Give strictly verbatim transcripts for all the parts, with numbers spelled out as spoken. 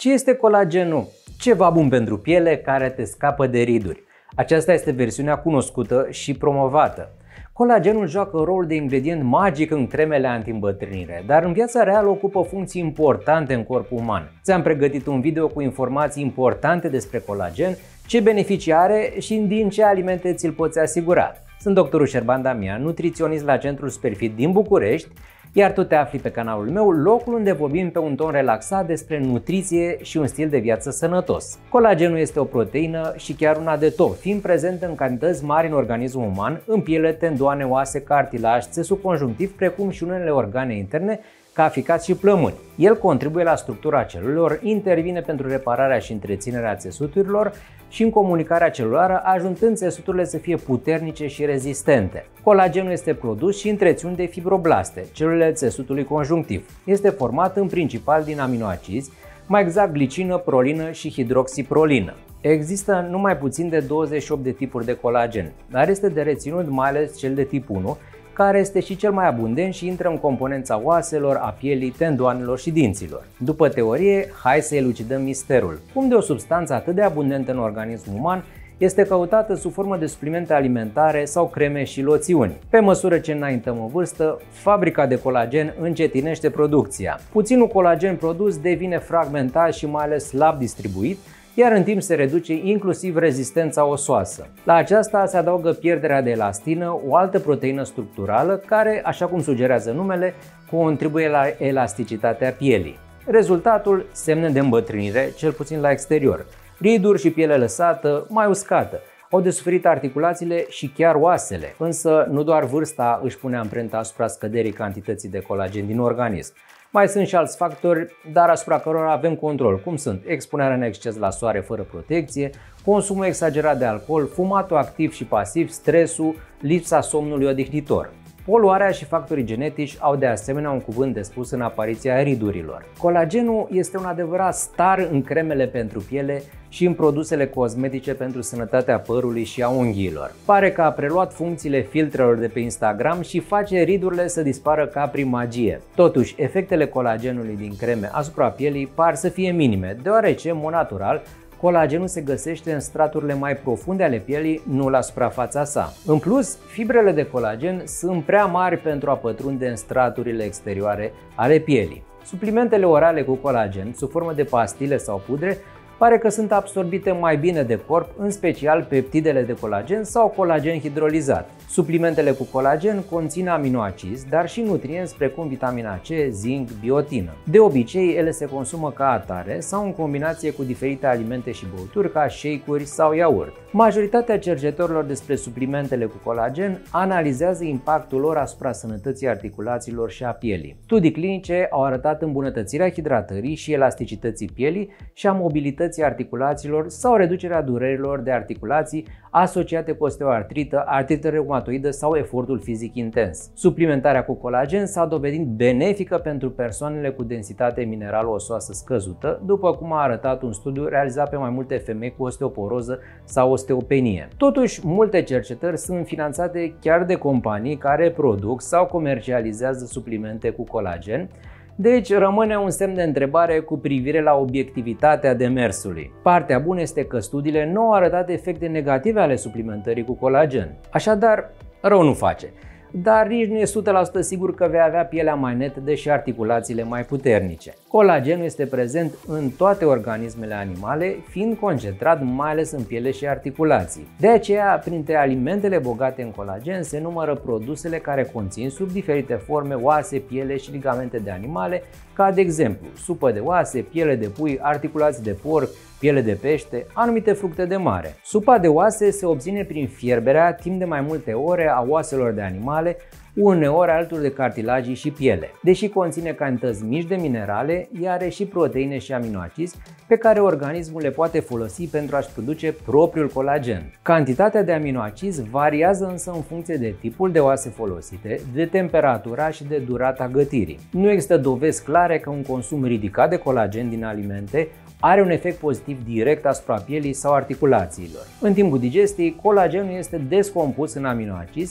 Ce este colagenul? Ceva bun pentru piele care te scapă de riduri. Aceasta este versiunea cunoscută și promovată. Colagenul joacă rolul de ingredient magic în cremele anti-îmbătrânire, dar în viața reală ocupă funcții importante în corpul uman. Ți-am pregătit un video cu informații importante despre colagen, ce beneficii are și din ce alimente ți-l poți asigura. Sunt doctorul Șerban Damian, nutriționist la Centrul Superfit din București, iar tu te afli pe canalul meu, locul unde vorbim pe un ton relaxat despre nutriție și un stil de viață sănătos. Colagenul este o proteină și chiar una de top, fiind prezent în cantități mari în organismul uman, în piele, tendoane, oase, cartilaj, țesul conjunctiv, precum și unele organe interne, ca ficat și plămâni. El contribuie la structura celulelor, intervine pentru repararea și întreținerea țesuturilor și în comunicarea celulară, ajutând țesuturile să fie puternice și rezistente. Colagenul este produs și întreținut de fibroblaste, celulele țesutului conjunctiv. Este format în principal din aminoacizi, mai exact glicină, prolină și hidroxiprolină. Există numai puțin de douăzeci și opt de tipuri de colagen, dar este de reținut mai ales cel de tip unu, care este și cel mai abundent și intră în componența oaselor, a pielii, tendoanelor și dinților. După teorie, hai să elucidăm misterul. Cum de o substanță atât de abundentă în organismul uman este căutată sub formă de suplimente alimentare sau creme și loțiuni. Pe măsură ce înaintăm în vârstă, fabrica de colagen încetinește producția. Puținul colagen produs devine fragmentat și mai ales slab distribuit, iar în timp se reduce inclusiv rezistența osoasă. La aceasta se adaugă pierderea de elastină, o altă proteină structurală care, așa cum sugerează numele, contribuie la elasticitatea pielii. Rezultatul, semne de îmbătrânire, cel puțin la exterior, riduri și piele lăsată, mai uscată. Au de suferit articulațiile și chiar oasele, însă nu doar vârsta își pune amprenta asupra scăderii cantității de colagen din organism. Mai sunt și alți factori, dar asupra cărora avem control, cum sunt expunerea în exces la soare fără protecție, consumul exagerat de alcool, fumatul activ și pasiv, stresul, lipsa somnului odihnitor. Poluarea și factorii genetici au de asemenea un cuvânt de spus în apariția ridurilor. Colagenul este un adevărat star în cremele pentru piele și în produsele cosmetice pentru sănătatea părului și a unghiilor. Pare că a preluat funcțiile filtrelor de pe Instagram și face ridurile să dispară ca prin magie. Totuși, efectele colagenului din creme asupra pielii par să fie minime, deoarece, în mod natural, colagenul se găsește în straturile mai profunde ale pielii, nu la suprafața sa. În plus, fibrele de colagen sunt prea mari pentru a pătrunde în straturile exterioare ale pielii. Suplimentele orale cu colagen, sub formă de pastile sau pudre, pare că sunt absorbite mai bine de corp, în special peptidele de colagen sau colagen hidrolizat. Suplimentele cu colagen conțin aminoacizi, dar și nutrienți precum vitamina C, zinc, biotină. De obicei, ele se consumă ca atare sau în combinație cu diferite alimente și băuturi ca shake-uri sau iaurt. Majoritatea cercetătorilor despre suplimentele cu colagen analizează impactul lor asupra sănătății articulațiilor și a pielii. Studii clinice au arătat îmbunătățirea hidratării și elasticității pielii și a mobilității articulațiilor sau reducerea durerilor de articulații asociate cu osteoartrită, artrită reumatoidă sau efortul fizic intens. Suplimentarea cu colagen s-a dovedit benefică pentru persoanele cu densitate mineral-osoasă scăzută, după cum a arătat un studiu realizat pe mai multe femei cu osteoporoză sau osteopenie. Totuși, multe cercetări sunt finanțate chiar de companii care produc sau comercializează suplimente cu colagen. Deci rămâne un semn de întrebare cu privire la obiectivitatea demersului. Partea bună este că studiile nu au arătat efecte negative ale suplimentării cu colagen. Așadar, rău nu face. Dar nici nu e o sută la sută sigur că vei avea pielea mai netedă și articulațiile mai puternice. Colagenul este prezent în toate organismele animale, fiind concentrat mai ales în piele și articulații. De aceea, printre alimentele bogate în colagen se numără produsele care conțin sub diferite forme oase, piele și ligamente de animale, ca de exemplu supă de oase, piele de pui, articulații de porc, piele de pește, anumite fructe de mare. Supa de oase se obține prin fierberea timp de mai multe ore a oaselor de animale, uneori alături de cartilagii și piele. Deși conține cantități mici de minerale, ea are și proteine și aminoacizi pe care organismul le poate folosi pentru a-și produce propriul colagen. Cantitatea de aminoacizi variază însă în funcție de tipul de oase folosite, de temperatura și de durata gătirii. Nu există dovezi clare că un consum ridicat de colagen din alimente are un efect pozitiv direct asupra pielii sau articulațiilor. În timpul digestiei, colagenul este descompus în aminoacizi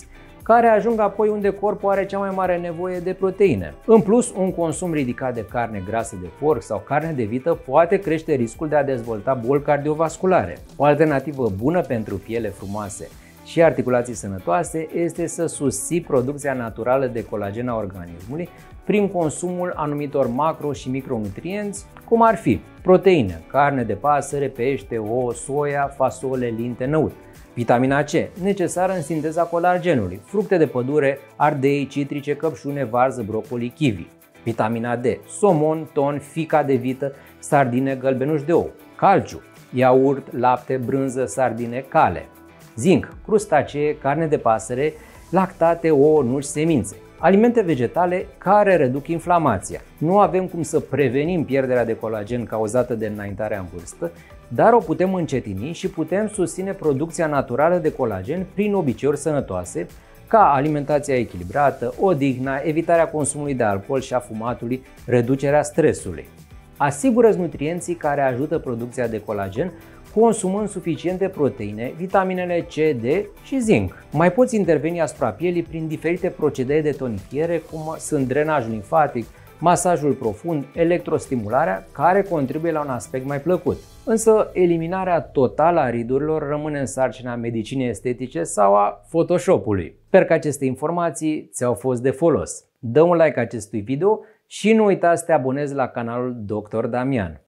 care ajung apoi unde corpul are cea mai mare nevoie de proteine. În plus, un consum ridicat de carne grasă de porc sau carne de vită poate crește riscul de a dezvolta boli cardiovasculare. O alternativă bună pentru piele frumoase și articulații sănătoase este să susții producția naturală de colagen a organismului prin consumul anumitor macro- și micronutrienți, cum ar fi proteine, carne de pasăre, pește, ouă, soia, fasole, linte, năut, vitamina C, necesară în sinteza colagenului, fructe de pădure, ardei, citrice, căpșune, varză, brocoli, kiwi, vitamina D, somon, ton, fica de vită, sardine, gălbenuși de ou, calciu, iaurt, lapte, brânză, sardine, cale, zinc, crustacee, carne de pasăre, lactate, ouă, nuci, semințe. Alimente vegetale care reduc inflamația. Nu avem cum să prevenim pierderea de colagen cauzată de înaintarea în vârstă, dar o putem încetini și putem susține producția naturală de colagen prin obiceiuri sănătoase, ca alimentația echilibrată, odihna, evitarea consumului de alcool și a fumatului, reducerea stresului. Asigură-ți nutrienții care ajută producția de colagen consumând suficiente proteine, vitaminele C, D și zinc. Mai poți interveni asupra pielii prin diferite procedee de tonifiere, cum sunt drenajul limfatic, masajul profund, electrostimularea, care contribuie la un aspect mai plăcut. Însă, eliminarea totală a ridurilor rămâne în sarcina medicinei estetice sau a Photoshop-ului. Sper că aceste informații ți-au fost de folos. Dă un like acestui video și nu uita să te abonezi la canalul doctor Damian.